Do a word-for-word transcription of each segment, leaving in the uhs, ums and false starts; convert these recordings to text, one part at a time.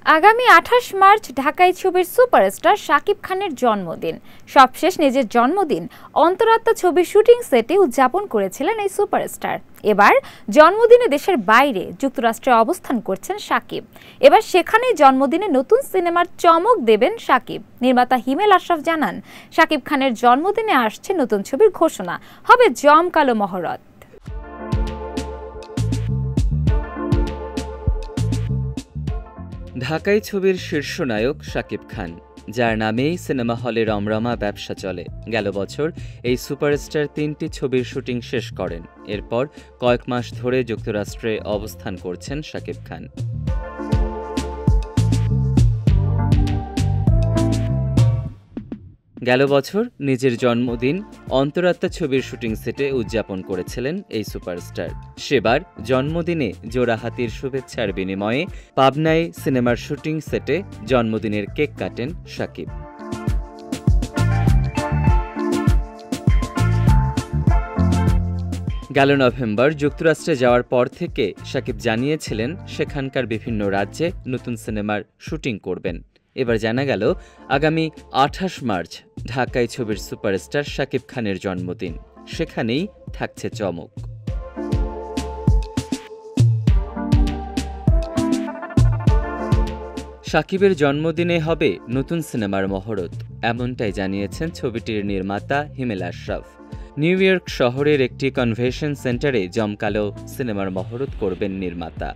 আগামী আঠাশ মার্চ ঢাকাই ছবির সুপারস্টার শাকিব খানের জন্মদিন। সবশেষ নিজের জন্মদিন অন্তরাত্মা ছবির শুটিং সেটে উদযাপন করেছিলেন এই সুপারস্টার। এবার জন্মদিনে দেশের বাইরে যুক্তরাষ্ট্রে অবস্থান করছেন শাকিব। এবার সেখানেই জন্মদিনে নতুন সিনেমার চমক দেবেন শাকিব। নির্মাতা হিমেল আশরাফ জানান, শাকিব খানের জন্মদিনে আসছে নতুন ছবির ঘোষণা, হবে জমকালো মহরত। ঢাকাই ছবির শীর্ষ নায়ক শাকিব খান, যার নামেই সিনেমা হলে রমরমা ব্যবসা চলে। গেল বছর এই সুপারস্টার তিনটি ছবির শুটিং শেষ করেন। এরপর কয়েক মাস ধরে যুক্তরাষ্ট্রে অবস্থান করছেন শাকিব খান। গেল বছর নিজের জন্মদিন অন্তরাত্মা ছবির শুটিং সেটে উদযাপন করেছিলেন এই সুপারস্টার। সেবার জন্মদিনে জোড়াহাতির শুভেচ্ছার বিনিময়ে পাবনায় সিনেমার শুটিং সেটে জন্মদিনের কেক কাটেন শাকিব। গেল নভেম্বর যুক্তরাষ্ট্রে যাওয়ার পর থেকে শাকিব জানিয়েছিলেন সেখানকার বিভিন্ন রাজ্যে নতুন সিনেমার শুটিং করবেন। এবার জানা গেল আগামী আঠাশ মার্চ ঢাকাই ছবির সুপারস্টার শাকিব খানের জন্মদিন, সেখানেই থাকছে চমক। শাকিবের জন্মদিনে হবে নতুন সিনেমার মহরত, এমনটাই জানিয়েছেন ছবিটির নির্মাতা হিমেল আশরাফ। নিউ ইয়র্ক শহরের একটি কনভেনশন সেন্টারে জমকালো সিনেমার মহরত করবেন নির্মাতা।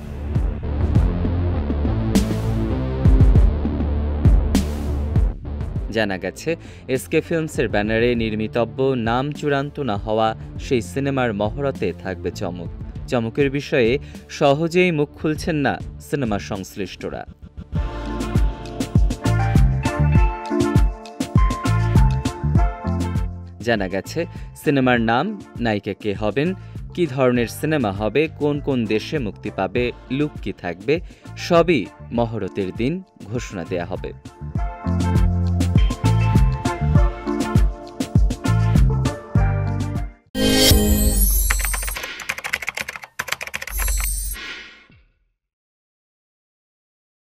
জানা গেছে, এসকে ফিল্মসের ব্যানারে নির্মিতব্য নাম চূড়ান্ত না হওয়া সেই সিনেমার মহরতে থাকবে চমক। চমকের বিষয়ে সহজেই মুখ খুলছেন না সিনেমা সংশ্লিষ্টরা। জানা গেছে, সিনেমার নাম, নায়িকা কে হবেন, কি ধরনের সিনেমা হবে, কোন কোন দেশে মুক্তি পাবে, লুক কি থাকবে, সবই মহরতের দিন ঘোষণা দেয়া হবে।